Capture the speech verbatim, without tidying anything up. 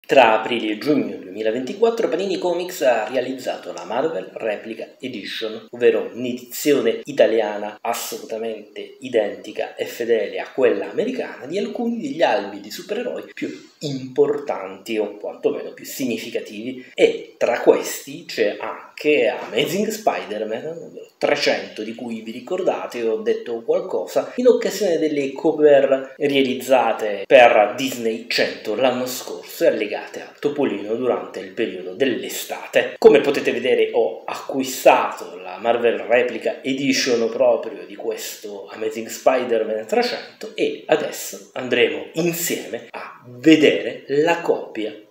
Tra aprile e giugno duemilaventiquattro Panini Comics ha realizzato la Marvel Replica Edition, ovvero un'edizione italiana assolutamente identica e fedele a quella americana di alcuni degli albi di supereroi più importanti o quantomeno più significativi, e tra questi c'è anche Amazing Spider-Man numero trecento, di cui vi ricordate ho detto qualcosa in occasione delle cover realizzate per Disney cento l'anno scorso e allegate a Topolino durante il periodo dell'estate. Come potete vedere, ho acquistato la Marvel Replica Edition proprio di questo Amazing Spider-Man trecento e adesso andremo insieme a vedere la coppia